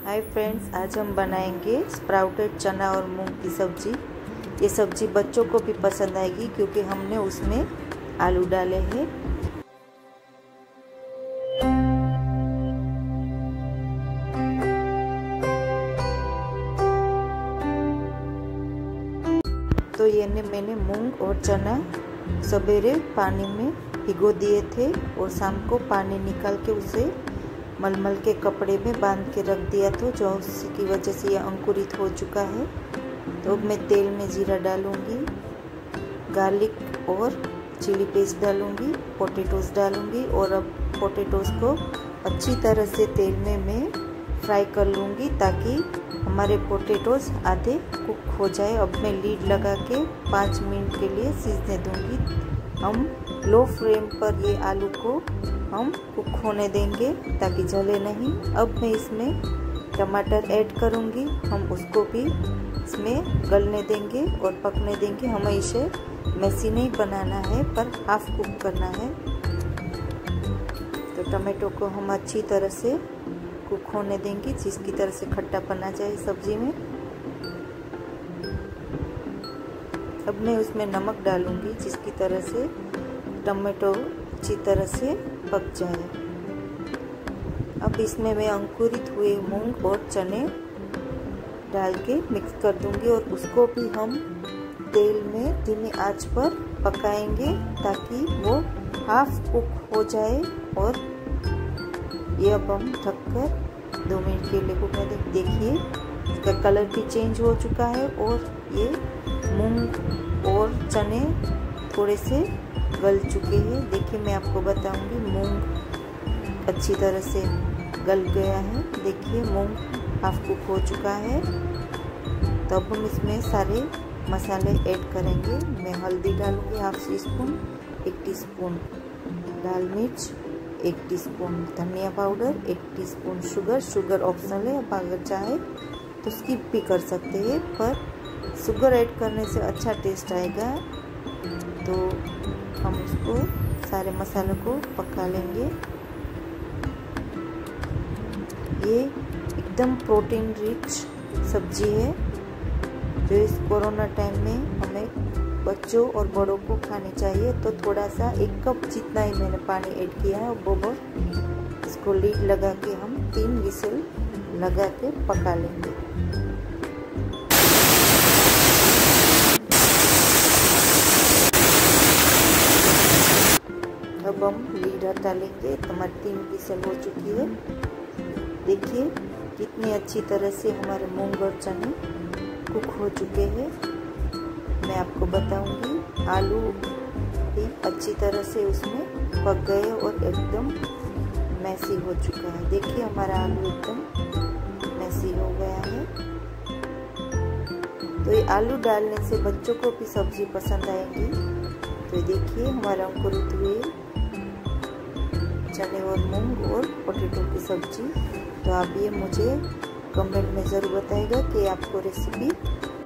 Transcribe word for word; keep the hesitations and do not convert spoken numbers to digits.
Hi friends, आज हम बनाएंगे स्प्राउटेड चना और मूंग की सब्जी। ये सब्जी बच्चों को भी पसंद आएगी क्योंकि हमने उसमें आलू डाले हैं। तो ये ने मैंने मूंग और चना सवेरे पानी में भिगो दिए थे और शाम को पानी निकाल के उसे मलमल के कपड़े में बांध के रख दिया था, जो उसकी वजह से यह अंकुरित हो चुका है। तो अब मैं तेल में जीरा डालूंगी, गार्लिक और चिली पेस्ट डालूंगी, पोटैटोस डालूंगी और अब पोटैटोस को अच्छी तरह से तेल में मैं फ्राई कर लूँगी ताकि हमारे पोटैटोस आधे कुक हो जाए। अब मैं लीड लगा के पाँच मिनट के लिए सीजने दूंगी। हम लो फ्लेम पर ये आलू को हम कुक होने देंगे ताकि जले नहीं। अब मैं इसमें टमाटर ऐड करूंगी, हम उसको भी इसमें गलने देंगे और पकने देंगे। हमें इसे मैसी नहीं बनाना है पर हाफ कुक करना है। तो टमाटो को हम अच्छी तरह से कुक होने देंगे जिसकी तरह से खट्टापन आ जाए सब्जी में। अब मैं उसमें नमक डालूंगी जिसकी तरह से टमाटो अच्छी तरह से पक जाए। अब इसमें मैं अंकुरित हुए मूंग और चने डाल के मिक्स कर दूंगी और उसको भी हम तेल में धीमी आंच पर पकाएंगे ताकि वो हाफ कुक हो जाए। और ये अब हम ढककर दो मिनट के लिए कुक कर देंगे। देखिए इसका कलर भी चेंज हो चुका है और ये मूंग और चने थोड़े से गल चुके हैं। देखिए मैं आपको बताऊंगी, मूंग अच्छी तरह से गल गया है। देखिए मूंग हाफ कुक हो चुका है। तो अब हम इसमें सारे मसाले ऐड करेंगे। मैं हल्दी डालूंगी हाफ टी स्पून, एक टीस्पून लाल मिर्च, एक टीस्पून धनिया पाउडर, एक टीस्पून शुगर। शुगर ऑप्शनल है, आप अगर चाहे तो स्किप भी कर सकते हैं, पर शुगर ऐड करने से अच्छा टेस्ट आएगा। तो हम उसको सारे मसालों को पका लेंगे। ये एकदम प्रोटीन रिच सब्जी है जो इस कोरोना टाइम में हमें बच्चों और बड़ों को खानी चाहिए। तो थोड़ा सा एक कप जितना ही मैंने पानी ऐड किया है और गोबर इसको लीड लगा के हम तीन विसल लगा के पका लेंगे। अब हम लीड हटा लेंगे। हमारी तीन विसल हो चुकी है। देखिए कितनी अच्छी तरह से हमारे मूंग और चने कुक हो चुके हैं। मैं आपको बताऊंगी, आलू भी अच्छी तरह से उसमें पक गए और एकदम मैसी हो चुका है। देखिए हमारा आलू एकदम मैसी हो गया है। तो ये आलू डालने से बच्चों को भी सब्जी पसंद आएगी। तो देखिए हमारा अंकुरित हुए चने और मूंग और पोटैटो की सब्जी। तो आप ये मुझे कमेंट में ज़रूर बताइएगा कि आपको रेसिपी